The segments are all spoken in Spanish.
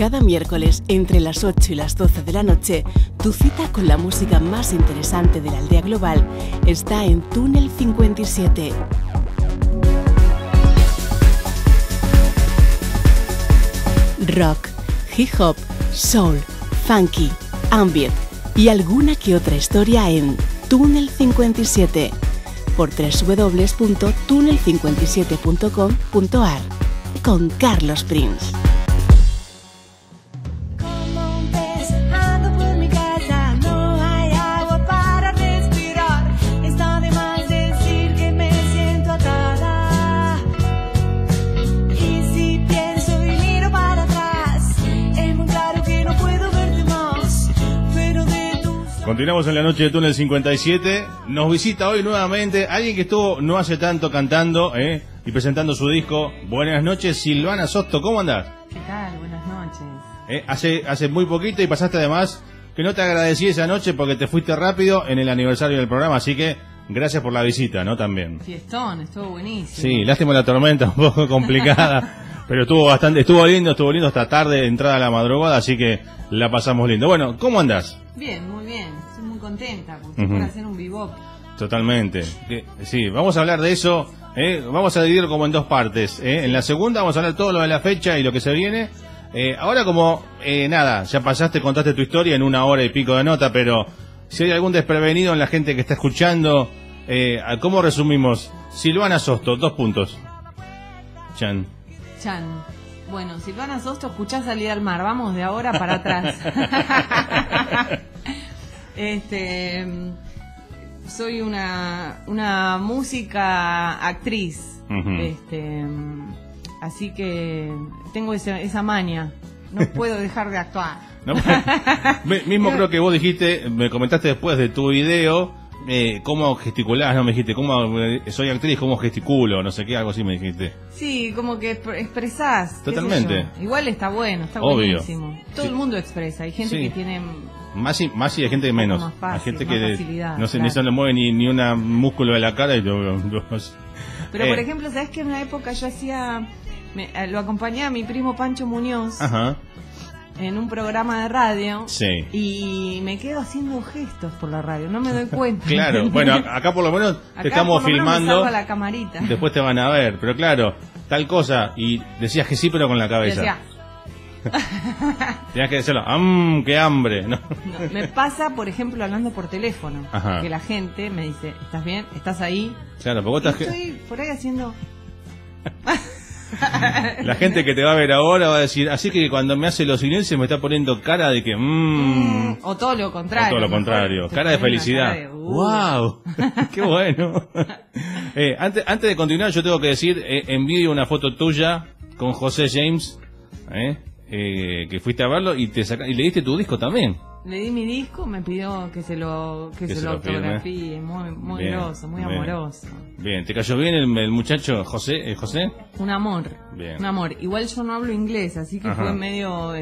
Cada miércoles, entre las 8 y las 12 de la noche, tu cita con la música más interesante de la aldea global está en Túnel 57. Rock, hip hop, soul, funky, ambient y alguna que otra historia en Túnel 57 por www.tunnel57.com.ar con Carlos Prince. Continuamos en la noche de Túnel 57. Nos visita hoy nuevamente alguien que estuvo no hace tanto cantando y presentando su disco. Buenas noches, Silvana Sosto, ¿cómo andás? ¿Qué tal? Buenas noches. Hace muy poquito y pasaste además que no te agradecí esa noche porque te fuiste rápido en el aniversario del programa, así que gracias por la visita, ¿no? También. Fiestón, estuvo buenísimo. Sí, lástima la tormenta, un poco complicada, pero estuvo lindo hasta tarde, entrada a la madrugada, así que la pasamos lindo. Bueno, ¿cómo andás? Bien, muy bien. Estoy muy contenta porque por hacer un bebop. Totalmente. Sí, vamos a hablar de eso. Vamos a dividirlo como en dos partes. En la segunda vamos a hablar todo lo de la fecha y lo que se viene. Ahora como, nada, ya pasaste, contaste tu historia en 1 hora y pico de nota, pero si hay algún desprevenido en la gente que está escuchando, ¿cómo resumimos? Silvana Sosto, 2 puntos. Chan. Bueno, Silvana Sosto, escuchá Salir al Mar. Vamos de ahora para atrás. Soy una música actriz. Así que tengo esa maña. No puedo dejar de actuar. No, mismo creo que vos dijiste, me comentaste después de tu video, cómo gesticulás, no me dijiste, cómo soy actriz, cómo gesticulo, no sé qué, algo así me dijiste. Sí, como que expresás. Totalmente. Igual está bueno, está obvio. Buenísimo. Todo el mundo expresa, hay gente que tiene... Más y hay gente que menos. Más fácil, hay gente más que facilidad, no se le mueve ni un músculo de la cara y Pero por ejemplo, ¿sabes que en una época yo lo acompañaba a mi primo Pancho Muñoz? Ajá. En un programa de radio. Sí. Y me quedo haciendo gestos por la radio, no me doy cuenta. Claro, bueno, acá por lo menos te estamos filmando. Me la camarita. Después te van a ver, pero claro, tal cosa. Y decías que sí, pero con la cabeza. Tenías que decirlo, qué hambre. No, me pasa, por ejemplo, hablando por teléfono. Ajá. Que la gente me dice, ¿estás bien? ¿Estás ahí? Claro, porque vos estoy por ahí haciendo... La gente que te va a ver ahora va a decir, así que cuando me hace los silencios me está poniendo cara de que... o todo lo contrario. Cara de felicidad. ¡Wow! ¡Qué bueno! Antes de continuar, yo tengo que decir, envío una foto tuya con José James, que fuiste a verlo y le diste tu disco también. Le di mi disco, me pidió que se lo autografíe, muy groso, muy amoroso. Bien, ¿te cayó bien el muchacho José? ¿José? Un amor. Bien. Un amor. Igual yo no hablo inglés, así que fue medio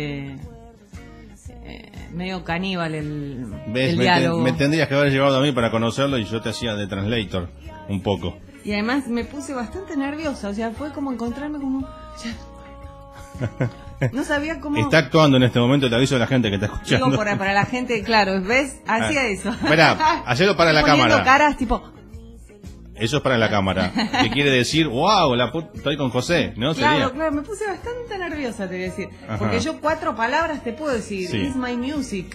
medio caníbal el diálogo. Me tendrías que haber llevado a mí para conocerlo y yo te hacía de translator un poco. Y además me puse bastante nerviosa, o sea, fue como encontrarme como... No sabía cómo... Está actuando en este momento, te aviso a la gente que está escuchando. Digo, para la gente, claro, ¿ves? Hacía eso. Espera, hacelo para la cámara. Poniendo caras tipo... Eso es para la cámara. ¿Qué quiere decir? ¡Wow! Estoy con José, ¿no? Claro, me puse bastante nerviosa, te voy a decir. Ajá. Porque yo 4 palabras te puedo decir. Sí. It's my music.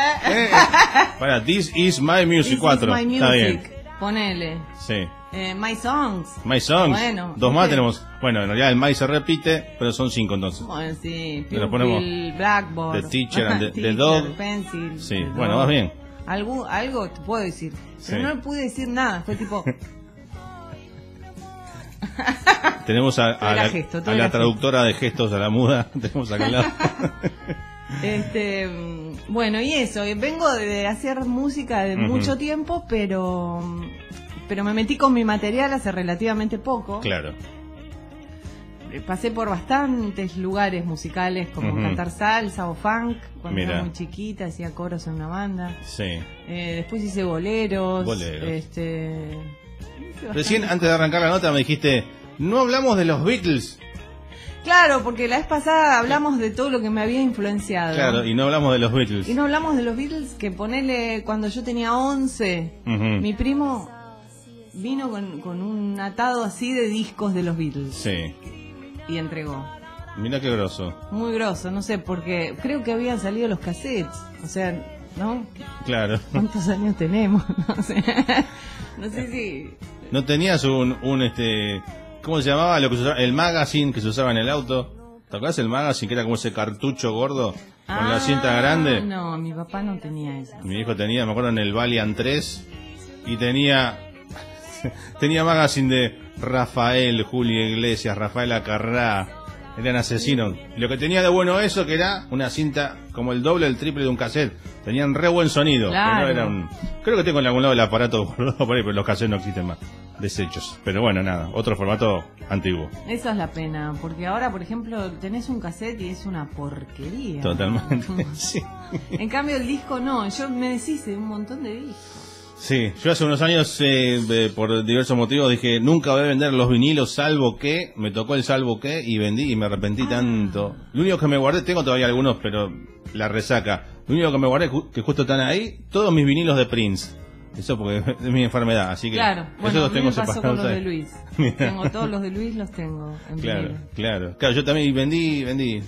This is my music, 4. My music. Está bien. Ponele. Sí. My songs. My songs. Bueno, 2 más tenemos. Bueno, en realidad el my se repite, pero son 5 entonces. Bueno, sí. Lo ponemos. Blackboard. The teacher and the dog. Pencil. Sí, bueno, vas bien. Algo te puedo decir. Sí. Pero no le pude decir nada. Fue tipo... Tenemos a la traductora de gestos, a la muda. Tenemos acá al lado. Bueno, y eso. Vengo de hacer música de mucho tiempo, pero me metí con mi material hace relativamente poco. Claro. Pasé por bastantes lugares musicales, como cantar salsa o funk. Cuando era muy chiquita, hacía coros en una banda. Sí. Después hice boleros. Recién, antes de arrancar la nota, me dijiste, no hablamos de los Beatles. Claro, porque la vez pasada hablamos de todo lo que me había influenciado. Claro, y no hablamos de los Beatles. Y no hablamos de los Beatles, que ponele, cuando yo tenía 11, mi primo vino con un atado así de discos de los Beatles. Sí. Y entregó. Mira qué grosso. Muy grosso, no sé, porque creo que habían salido los cassettes. O sea, ¿no? Claro. ¿Cuántos años tenemos? No sé si... ¿No tenías un ¿cómo se llamaba? Lo que se usaba, el magazine que se usaba en el auto. ¿Te acuerdas el magazine que era como ese cartucho gordo con la cinta grande? No, mi papá no tenía eso. Mi hijo tenía, me acuerdo, en el Valiant 3 y tenía magazine de Rafael, Julio Iglesias, Rafael Acarrá. Eran asesinos. Lo que tenía de bueno eso, que era una cinta como el doble, el triple de un cassette. Tenían re buen sonido. Claro. Pero era creo que tengo en algún lado el aparato guardado por ahí, pero los cassettes no existen más. Desechos. Pero bueno, nada. Otro formato antiguo. Esa es la pena. Porque ahora, por ejemplo, tenés un cassette y es una porquería. Totalmente. Sí. En cambio, el disco no. Yo me deshice de un montón de discos. Sí, yo hace unos años, por diversos motivos, dije, nunca voy a vender los vinilos, salvo que, me tocó el salvo que, y vendí, y me arrepentí tanto. Lo único que me guardé, tengo todavía algunos, pero la resaca. Lo único que me guardé, que justo están ahí, todos mis vinilos de Prince. Eso porque es mi enfermedad, así que... Claro, bueno, esos los a mí tengo me pasó separados con los de ahí. Luis. Mira. Tengo todos los de Luis, los tengo en vinilo. Claro, yo también vendí.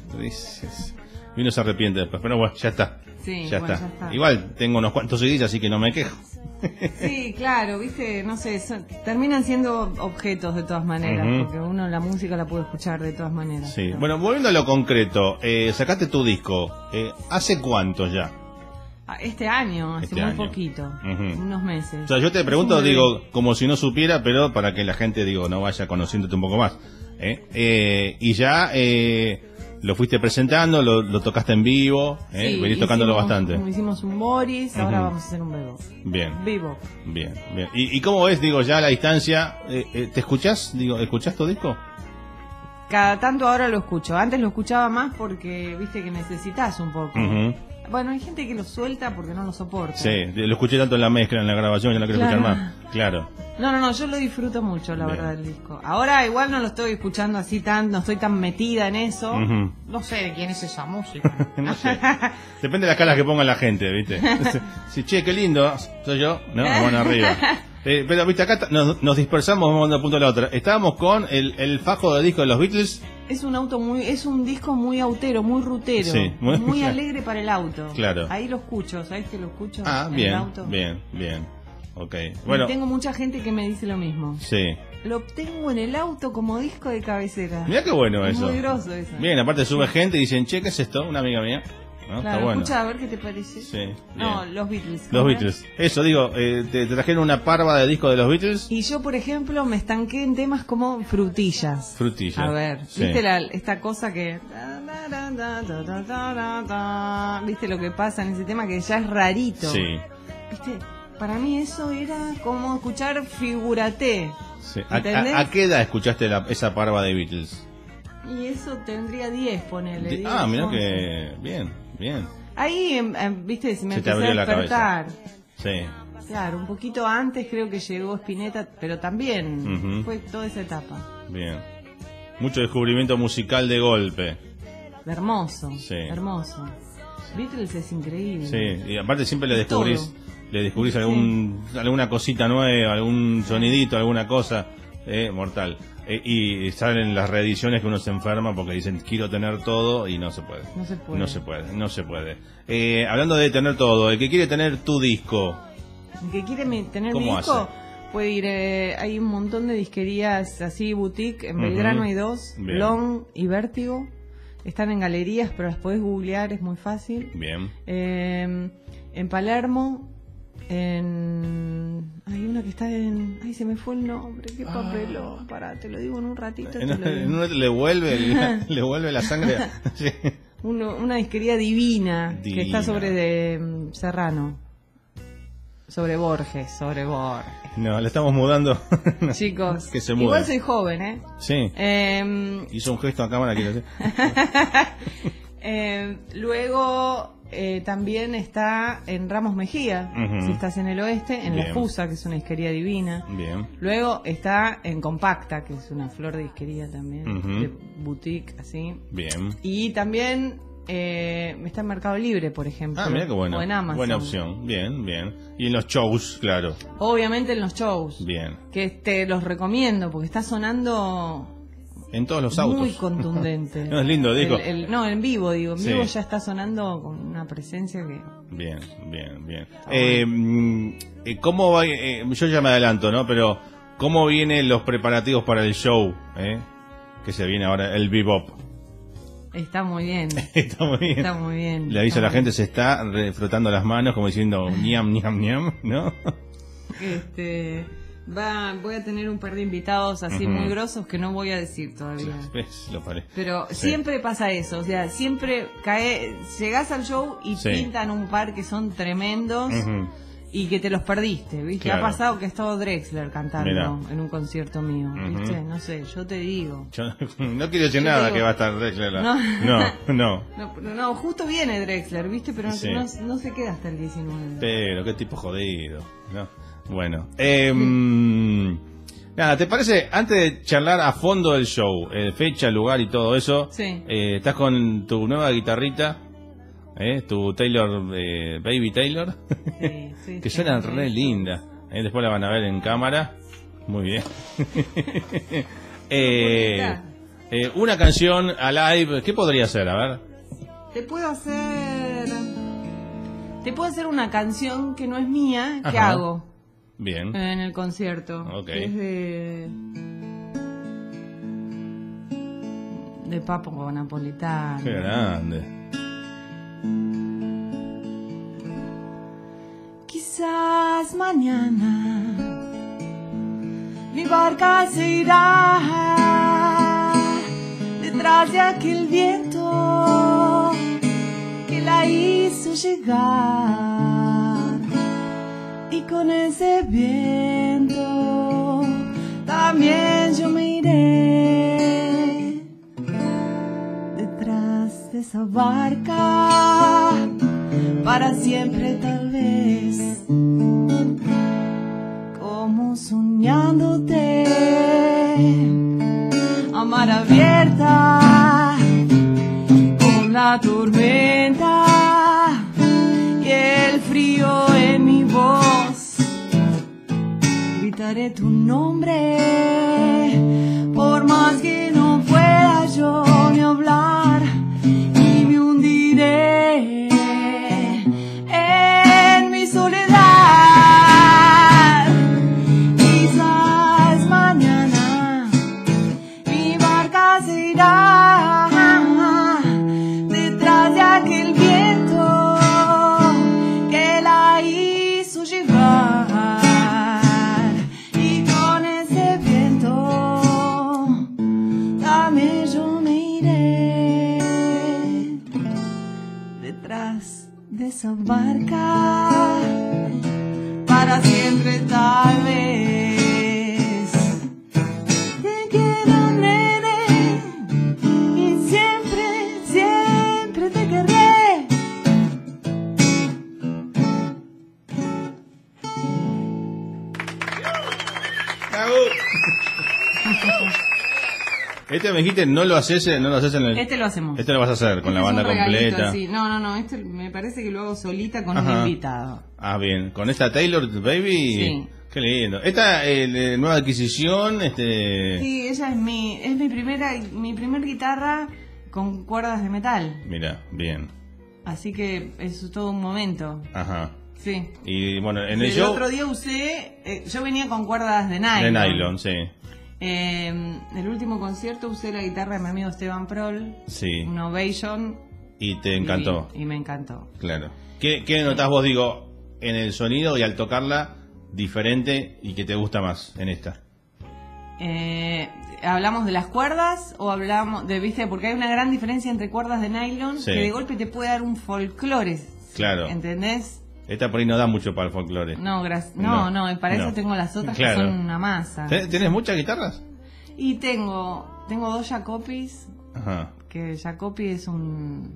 Vino se arrepiente después, pero bueno, ya está. Sí, ya, bueno, está. ya está. Igual tengo unos cuantos CDs, así que no me quejo. Sí, claro, viste, no sé, terminan siendo objetos de todas maneras, porque uno la música la puede escuchar de todas maneras. Sí, pero... bueno, volviendo a lo concreto, sacaste tu disco, ¿hace cuánto ya? Este año, hace muy poquito, unos meses. O sea, yo te pregunto, digo, como si no supiera, pero para que la gente, digo, no vaya conociéndote un poco más. Y ya lo fuiste presentando, lo tocaste en vivo, sí, venís tocándolo bastante. Hicimos un Boris, ahora vamos a hacer un Bebo. Bien. Vivo. Bien. ¿Y cómo ves, digo, ya a la distancia, te escuchás? Digo, ¿escuchás tu disco? Cada tanto ahora lo escucho. Antes lo escuchaba más porque, viste, que necesitas un poco. Bueno, hay gente que lo suelta porque no lo soporta. Sí, lo escuché tanto en la mezcla, en la grabación, ya no quiero escuchar más. Claro. No, yo lo disfruto mucho, la verdad, el disco. Ahora igual no lo estoy escuchando así no estoy tan metida en eso. No sé de quién es esa música. No sé. Depende de las caras que ponga la gente, ¿viste? Sí, che, qué lindo, soy yo, ¿no? Bueno, arriba. Pero, viste, acá nos dispersamos, vamos de una punta a la otra. Estábamos con el fajo de disco de los Beatles. Es un disco muy autero, muy rutero, sí, muy alegre para el auto. Claro. Ahí lo escucho, ¿sabes que lo escucho en bien, el auto? bien. Ok. Bueno. Y tengo mucha gente que me dice lo mismo. Sí. Lo tengo en el auto como disco de cabecera. Mirá qué bueno eso. Muy groso eso. Bien, aparte sube gente y dicen, che, ¿qué es esto? Una amiga mía. ¿No? Claro, está bueno. escucha a ver qué te parece. Sí. No, bien. los Beatles. Los Beatles. Eso, digo, te trajeron una parva de discos de los Beatles. Y yo, por ejemplo, me estanqué en temas como Frutillas. Frutillas. A ver, sí. ¿viste esta cosa que... ¿Viste lo que pasa en ese tema que ya es rarito? Sí. ¿Viste? Para mí eso era como escuchar Figúrate. Sí. ¿A qué edad escuchaste esa parva de Beatles? Y eso tendría 10, ponele. 10, mirá 11. que... Bien. Ahí, viste, me se te empecé abrió a la despertar. Sí. Claro, un poquito antes creo que llegó Spinetta, pero también fue toda esa etapa. Bien. Mucho descubrimiento musical de golpe. Hermoso, Sí. hermoso. Beatles es increíble. Sí, y aparte siempre le descubrís todo. alguna cosita nueva, algún sonidito, alguna cosa, mortal. Y salen las reediciones que uno se enferma porque dicen quiero tener todo y no se puede. No se puede. Hablando de tener todo, el que quiere tener tu disco. El que quiere tener mi ¿Cómo disco hace? puede ir, hay un montón de disquerías así, boutique, en Belgrano hay dos, Bien. Long y Vértigo. Están en galerías, pero las podés googlear, es muy fácil. Bien. En Palermo, hay una que está ay, se me fue el nombre, qué papelón. Pará, te lo digo en un ratito. Le vuelve la sangre. Sí. Una disquería divina que está sobre de Serrano. Sobre Borges. No, le estamos mudando. Chicos, que se mude. igual soy joven, ¿eh? Sí. Hizo un gesto a cámara, quiero decir. Luego también está en Ramos Mejía, si estás en el oeste, en Bien. La Fusa, que es una disquería divina. Bien. Luego está en Compacta, que es una flor de disquería también, de boutique, así. Bien. Y también está en Mercado Libre, por ejemplo. Ah, mira qué bueno. O en Amazon. Buena opción. Bien, bien. Y en los shows, claro. Obviamente en los shows. Bien. Que te los recomiendo, porque está sonando... En todos los autos. Muy contundente. No, es lindo, digo. No, en vivo, digo. En Sí. vivo ya está sonando con una presencia que... Bien, bien, bien. ¿Cómo va? Yo ya me adelanto, ¿no? Pero, ¿cómo vienen los preparativos para el show? Que se viene ahora, el bebop. Está muy bien. Está muy bien. Está muy bien. Le aviso a la gente, se está frotando las manos como diciendo ñam, ñam, ñam, ¿no? Voy a tener un par de invitados así muy grosos que no voy a decir todavía. Lo paré. Pero Sí. siempre pasa eso, o sea, siempre llegás al show y Sí. pintan un par que son tremendos y que te los perdiste, ¿viste? Claro. Ha pasado que ha estado Drexler cantando Mirá. en un concierto mío, ¿viste? No sé, yo te digo. Yo no quiero decir Yo nada digo- que va a estar Drexler. No. No. No, justo viene Drexler, ¿viste? Pero Sí. no se queda hasta el 19. Pero qué tipo jodido, ¿no? Bueno, nada, ¿te parece, antes de charlar a fondo del show, fecha, lugar y todo eso, Sí. estás con tu nueva guitarrita, tu Taylor, Baby Taylor, Sí, que sí, suena sí. re linda, después la van a ver en cámara, muy bien. Una canción a live, ¿qué podría ser? A ver. Te puedo hacer una canción que no es mía, que Ajá. hago Bien. en el concierto. Ok. Que es de Papo Napolitano. Qué grande. Quizás mañana mi barca se irá detrás de aquel viento que la hizo llegar, y con ese viento también yo me iré detrás de esa barca para siempre, tal vez, como soñándote a mar abierta, con la tormenta y el frío en mi voz. Gritaré tu nombre, por más que no pueda yo ni hablar, y me hundiré en mi soledad. Quizás mañana mi barca se irá detrás de aquel viento que la hizo llegar, y con ese viento también yo me iré detrás de esa barca para siempre, tal vez. Te quiero, nene, y siempre, siempre te querré. Este me dijiste, no lo haces en el... Este lo hacemos. Este lo vas a hacer con Este la es banda un regalito completa. así. No, este me parece que lo hago solita con Ajá. un invitado. Ah, bien. ¿Con esta Taylor Baby? Sí. Qué lindo. Esta nueva adquisición, Sí, ella es mi primer guitarra con cuerdas de metal. Mira, bien. Así que es todo un momento. Ajá. Sí. Y bueno, en el El show... otro día usé, yo venía con cuerdas de nylon. De nylon, sí. El último concierto usé la guitarra de mi amigo Esteban Prol, Sí. una Ovation. Y te encantó. Y me encantó. Claro. ¿Qué notás vos, digo, en el sonido y al tocarla diferente y que te gusta más en esta? ¿Hablamos de las cuerdas o hablamos de, viste, porque hay una gran diferencia entre cuerdas de nylon Sí. que de golpe te puede dar un folclore? Claro. ¿Entendés? Esta por ahí no da mucho para el folclore. No, y para No. eso tengo las otras Claro. que son una masa. ¿Tienes muchas guitarras? Y tengo dos Jacopis, Ajá. que Jacopi es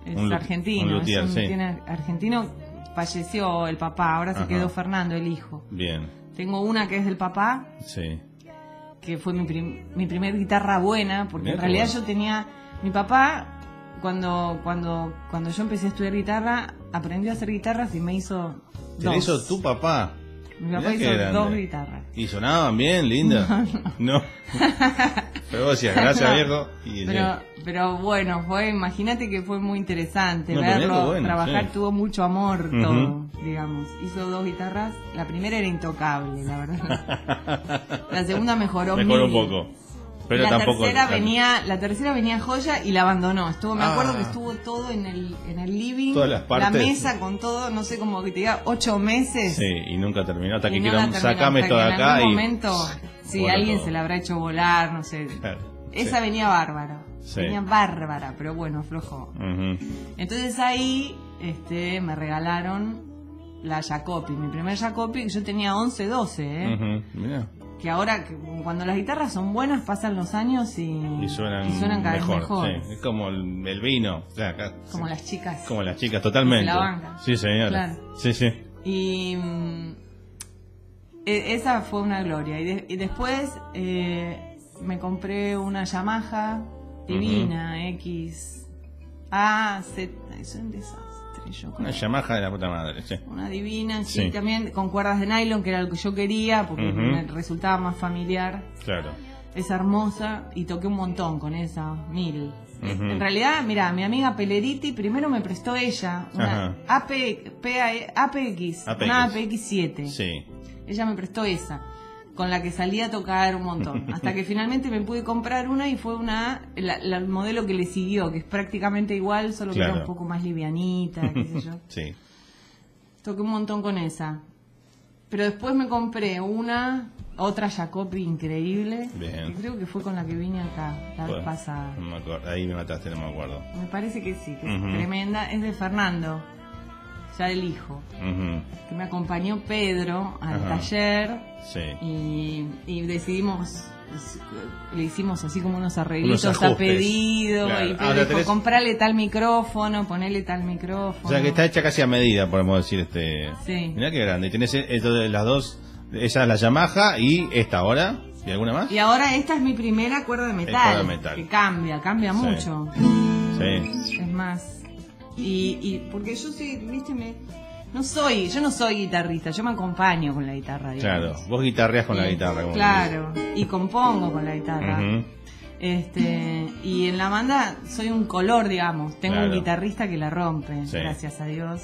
es argentino, luthier, es un luthier argentino. Falleció el papá, ahora se quedó Fernando, el hijo. Bien. Tengo una que es del papá, que fue mi primer guitarra buena, porque en realidad yo tenía... Mi papá, cuando yo empecé a estudiar guitarra, aprendió a hacer guitarras y me hizo dos. ¿Te hizo tu papá? Mi papá hizo dos guitarras. ¿Y sonaban bien, linda? No. Pero vos decías, gracias, viejo. Pero bueno, imagínate que fue muy interesante verlo trabajar, tuvo mucho amor todo, digamos. Hizo dos guitarras, la primera era intocable, la verdad. La segunda mejoró un poco. Pero la tercera venía joya y la abandonó. Me acuerdo que estuvo todo en el living, todas las partes, la mesa con todo, no sé, como que te diga 8 meses. Sí, y nunca terminó, hasta que quiero sacarme esto de acá. En algún momento, alguien se la habrá hecho volar, no sé. Esa venía bárbara, venía bárbara, pero bueno, flojo. Entonces ahí me regalaron la Jacopi, mi primer Jacopi, que yo tenía 11, 12, Mirá. Que ahora, cuando las guitarras son buenas, pasan los años y suenan cada vez mejor. Sí. Es como el vino. O sea, acá, como las chicas. Como las chicas, totalmente. La banca. Sí, señora. Claro. Sí. Y esa fue una gloria. Y después me compré una Yamaha divina, X, A, Z. Es un desastre. Una Yamaha de la puta madre, una divina, también con cuerdas de nylon, que era lo que yo quería, porque me resultaba más familiar. Claro. Es hermosa, y toqué un montón con esa, 1000. En realidad, mira, mi amiga Peleriti primero me prestó ella una APX, una APX 7. Sí. Ella me prestó esa, con la que salía a tocar un montón. Hasta que finalmente me pude comprar una, y fue el modelo que le siguió, que es prácticamente igual, solo que era un poco más livianita, qué sé yo. Sí. Toqué un montón con esa. Pero después me compré otra Jacopi increíble. Bien. Que creo que fue con la que vine acá la vez pasada. No me acuerdo. Ahí me mataste, no me acuerdo. Me parece que sí, que es tremenda. Es de Fernando, ya el hijo, que me acompañó Pedro al taller. Y decidimos, le hicimos así como unos arreglitos a pedido, y Pedro dijo, comprarle tal micrófono, ponerle tal micrófono. O sea que está hecha casi a medida, podemos decir. Sí. Mirá qué grande. Y tenés las dos, esa es la Yamaha, y esta ahora, ¿y alguna más? Y ahora esta es mi primera cuerda de metal. Que cambia mucho. Sí. Es más, y porque yo sí, viste, yo no soy guitarrista, yo me acompaño con la guitarra, digamos. Claro, vos guitarreás con la guitarra. Claro, y compongo con la guitarra. Y en la banda soy un color, digamos. Tengo un guitarrista que la rompe, gracias a Dios.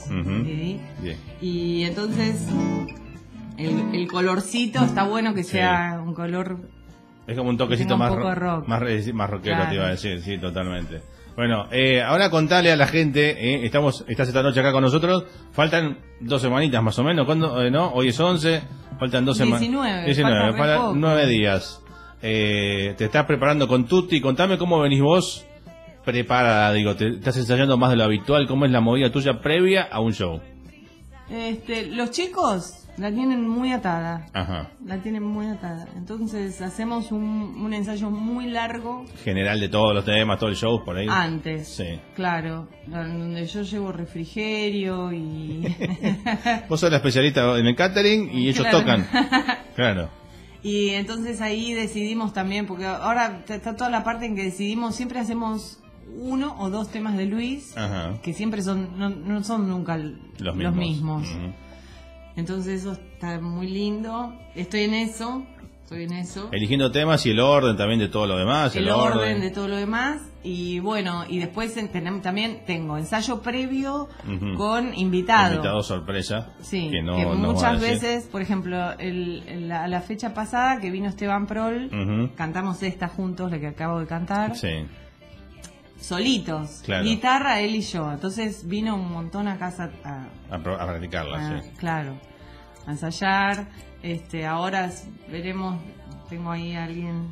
Y entonces el colorcito está bueno que sea un color. Es como un toquecito más rock. Más rockero, te iba a decir, sí, totalmente. Bueno, ahora contale a la gente, estás esta noche acá con nosotros, faltan 2 semanitas más o menos, ¿cuándo? ¿No? Hoy es 11, faltan 2 semanas. 19, faltan 9 días. Te estás preparando con Tutti, contame cómo venís vos preparada, te estás ensayando más de lo habitual, cómo es la movida tuya previa a un show. Los chicos la tienen muy atada. La tienen muy atada. Entonces hacemos un ensayo muy largo. General de todos los temas, todo el show por ahí. Antes. Sí. Claro. Donde yo llevo refrigerio y... Vos sos la especialista en el catering y ellos tocan. Claro. Y entonces ahí decidimos también, porque ahora está toda la parte en que decidimos, siempre hacemos 1 o 2 temas de Luis, que siempre no son nunca los mismos. Entonces eso está muy lindo. Estoy en eso. Eligiendo temas y el orden también de todo lo demás. El orden de todo lo demás. Y bueno, y después también tengo ensayo previo con invitado. Invitado sorpresa. Sí, que muchas veces, por ejemplo, a la fecha pasada que vino Esteban Prol, cantamos esta juntos, la que acabo de cantar. Sí. Solitos, guitarra, él y yo. Entonces vino un montón a casa a practicarla, sí. Claro, a ensayar. Ahora veremos, tengo ahí a alguien.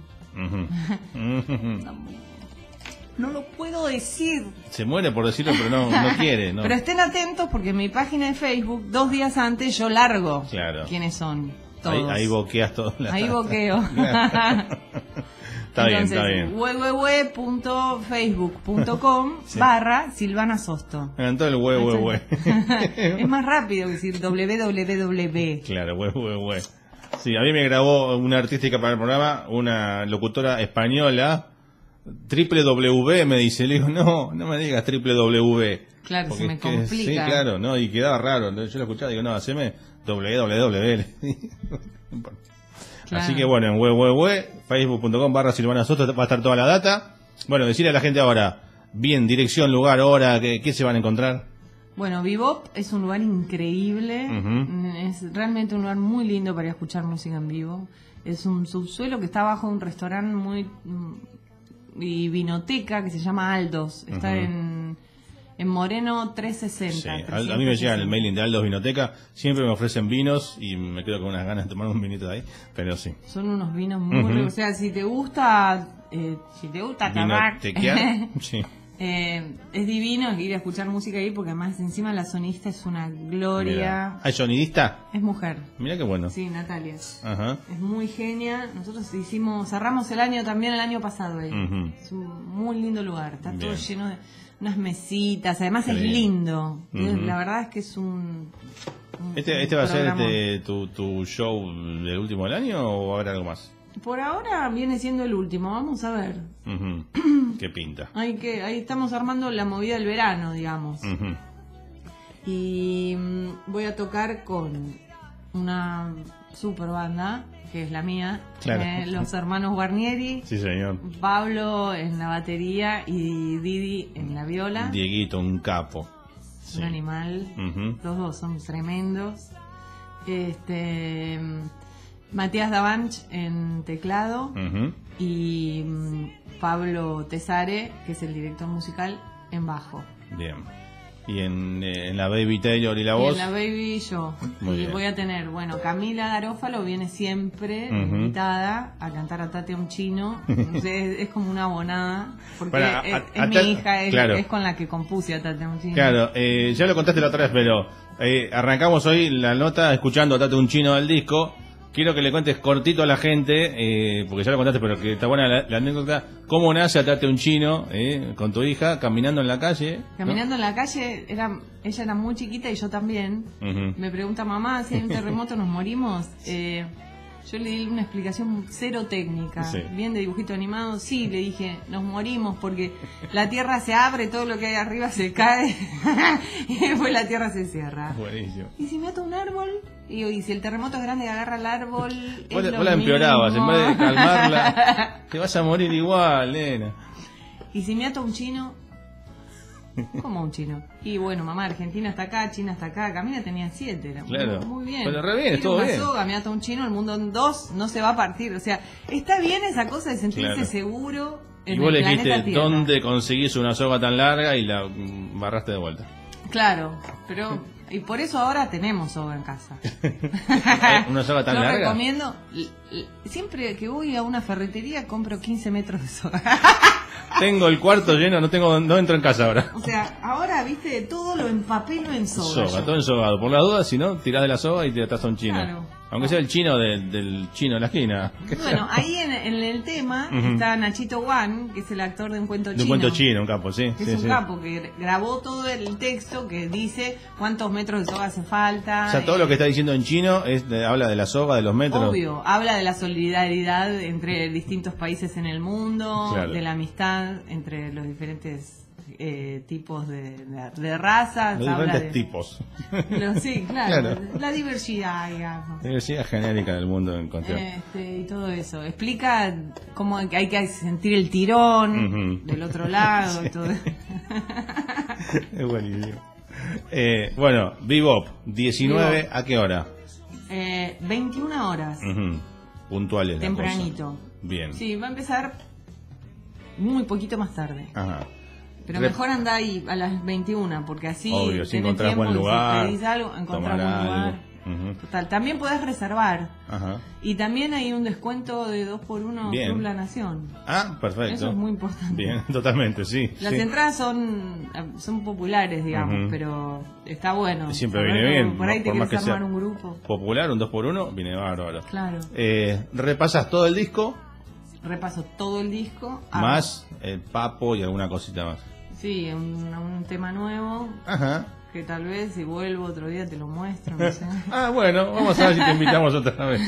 No lo puedo decir. Se muere por decirlo, pero no quiere. No. Pero estén atentos porque en mi página de Facebook, 2 días antes, yo largo quiénes son todos. Ahí boqueas todo. Ahí boqueo. Está Entonces, bien. www.facebook.com/Silvana Sosto. Me encantó el www. Es más rápido que decir www. Claro, www. Sí, a mí me grabó una artística para el programa, una locutora española, www, me dice. Le digo, no me digas www. Claro, se me complica. Sí, claro, no, y quedaba raro. Entonces yo lo escuchaba y digo, no, haceme www. Claro. Así que bueno, en facebook.com/Silvana Soto va a estar toda la data. Bueno, decirle a la gente ahora, bien, dirección, lugar, hora, ¿qué se van a encontrar? Bueno, Bebop es un lugar increíble, es realmente un lugar muy lindo para ir a escuchar música en vivo. Es un subsuelo que está bajo un restaurante y vinoteca que se llama Aldos. Está en Moreno 360. Sí, a mí me llega el mailing de Aldos Vinoteca, siempre me ofrecen vinos y me quedo con unas ganas de tomar un vinito de ahí, pero sí. Son unos vinos muy ricos, o sea, si te gusta tabac, sí. Es divino ir a escuchar música ahí porque además encima la sonista es una gloria. ¿Hay sonidista? Es mujer. Mira qué bueno. Sí, Natalia. Ajá. Es muy genia. Nosotros cerramos el año también el año pasado ahí. Es un muy lindo lugar. Está todo lleno de unas mesitas. Además es lindo. La verdad es que es un ¿Este va a ser tu show del último del año o va a haber algo más? Por ahora viene siendo el último, vamos a ver. ¿Qué pinta? Ahí estamos armando la movida del verano, digamos. Y voy a tocar con una super banda, que es la mía, claro. Los hermanos Guarnieri. Sí, señor. Pablo en la batería y Didi en la viola. Dieguito, un capo. Un animal. Los dos son tremendos. Matías Davanch en teclado y Pablo Tesare, que es el director musical, en bajo. Bien. Y en la Baby Taylor y la voz. En la Baby yo. Muy bien. Voy a tener, Camila Garófalo viene siempre invitada a cantar a Tate un Chino. Entonces es como una abonada, porque es mi hija, claro. Es con la que compuse a Tate un Chino. Claro, ya lo contaste la otra vez, pero arrancamos hoy la nota escuchando a Tate un Chino del disco. Quiero que le cuentes cortito a la gente, porque ya lo contaste, pero que está buena la anécdota. ¿Cómo nace Atate un Chino con tu hija caminando en la calle? Caminando en la calle, ella era muy chiquita y yo también. Me pregunta, mamá, si hay un terremoto nos morimos. Yo le di una explicación cero técnica, bien de dibujito animado. Sí, le dije, nos morimos porque la tierra se abre, todo lo que hay arriba se cae y después la tierra se cierra. Buenísimo. ¿Y si me ato un árbol? Y si el terremoto es grande y agarra el árbol, vos la empeorabas, en vez de calmarla, te vas a morir igual, nena. ¿Y si me ato un chino? ¿Cómo un chino? Y bueno, mamá, Argentina está acá, China está acá. Camila tenía 7. Claro. Muy bien. Pero re bien, estuvo bien. Soga, me ata un chino, el mundo en 2 no se va a partir. O sea, está bien esa cosa de sentirse seguro en el planeta Tierra. Y vos le dijiste dónde conseguís una soga tan larga y la barraste de vuelta. Claro, pero... Y por eso ahora tenemos soga en casa. ¿Una soga tan larga? Lo recomiendo. Siempre que voy a una ferretería compro 15 metros de soga. Tengo el cuarto lleno, no entro en casa ahora. O sea, ahora, viste, todo lo empapelo en soga. Todo ensogado. Por las dudas, si no, tirás de la soga y te atás a un chino. Claro. Aunque sea el chino del chino de la esquina. Bueno, ahí en el tema está Nachito Wan, que es el actor de Un Cuento Chino. De Un Cuento Chino, un capo, sí. Que es un capo, que grabó todo el texto que dice cuántos metros de soga hace falta. O sea, todo lo que está diciendo en chino habla de la soga, de los metros. Obvio, habla de la solidaridad entre distintos países en el mundo, claro. De la amistad entre los diferentes tipos de razas. Los diferentes tipos. Sí, claro. La diversidad, digamos. Diversidad genérica del mundo en cuestión. Y todo eso. Explica cómo hay que sentir el tirón del otro lado y todo. Es buenísimo. Bueno, Bebop, 19, Bebop. ¿A qué hora? 21 horas. Puntuales. Tempranito. Bien. Sí, va a empezar muy poquito más tarde. Ajá. Pero mejor anda ahí a las 21, porque así obvio, si encontrás buen lugar, si pedís algo, encontrás buen lugar. Total, también podés reservar. Y también hay un descuento de 2x1 Club La Nación. Ah, perfecto. Eso es muy importante. Bien, totalmente, sí. Las entradas son populares, digamos, pero está bueno. Siempre viene bien. Por ahí te querés armar un grupo popular, un 2x1, viene bárbaro. Claro. Repasás todo el disco. repaso todo el disco. Más el Papo y alguna cosita más. Sí, un tema nuevo. Ajá. Que tal vez si vuelvo otro día te lo muestro, no sé. Bueno, vamos a ver si te invitamos otra vez.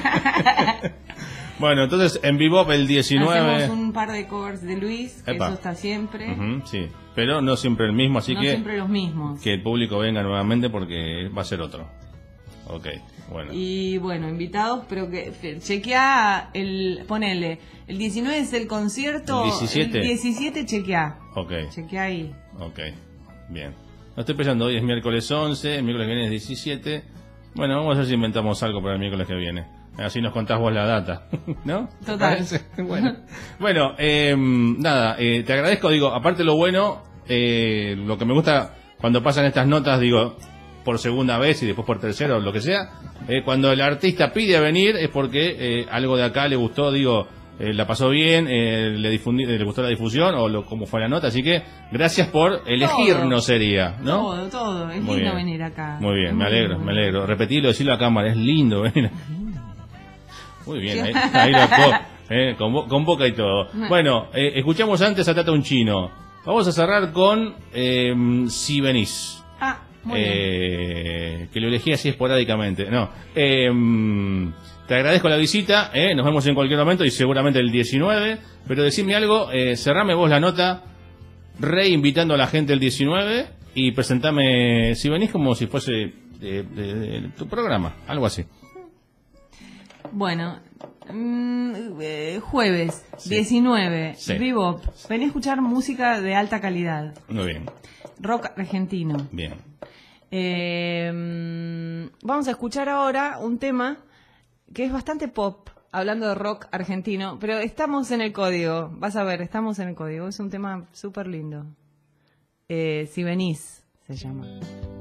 Bueno, entonces en Bebop el 19... Hacemos un par de covers de Luis, que eso está siempre. Sí, pero no siempre el mismo, así no que... No siempre los mismos. Que el público venga nuevamente porque va a ser otro. Ok, bueno. Y bueno, invitados, pero que chequea ponele, el 19 es el concierto, el 17, el 17 chequea. Ok. Chequea ahí. Ok, bien. No estoy pensando, hoy es miércoles 11, el miércoles que viene es 17. Bueno, vamos a ver si inventamos algo para el miércoles que viene. Así nos contás vos la data, ¿no? Total. Bueno, nada, te agradezco, digo, aparte lo bueno, lo que me gusta cuando pasan estas notas, digo, por segunda vez y después por tercera o lo que sea, cuando el artista pide venir es porque algo de acá le gustó, digo, la pasó bien, le gustó la difusión o como fue la nota, así que gracias por elegirnos, sería, ¿no? Todo, es lindo venir acá. Muy bien, me alegro. Repetilo, decirlo a cámara, es lindo venir acá. Muy bien, ahí lo con boca y todo. Bueno, escuchamos antes a Tata un Chino. Vamos a cerrar con Si Venís. Muy bien. Que lo elegí así esporádicamente. No. Te agradezco la visita, nos vemos en cualquier momento y seguramente el 19. Pero decime algo, cerrame vos la nota, reinvitando a la gente el 19 y presentame Si Venís como si fuese tu programa, algo así. Bueno, jueves 19, Bebop. Vení a escuchar música de alta calidad. Muy bien. Rock argentino. Bien. Vamos a escuchar ahora un tema que es bastante pop, hablando de rock argentino, pero estamos en el código. Vas a ver, estamos en el código. Es un tema súper lindo. Si Venís, se llama.